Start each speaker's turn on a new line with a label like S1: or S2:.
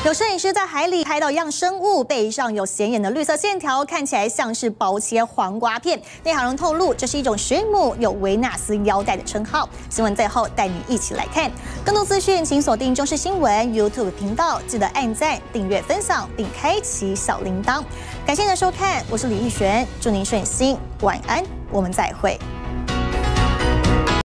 S1: 有摄影师在海里拍到一样生物，背上有显眼的绿色线条，看起来像是薄切黄瓜片。内行人透露，这是一种水母，有维纳斯腰带的称号。新闻最后带你一起来看，更多资讯请锁定中视新闻 YouTube 频道，记得按赞、订阅、分享，并开启小铃铛。感谢您的收看，我是李奕璇，祝您顺心，晚安，我们再会。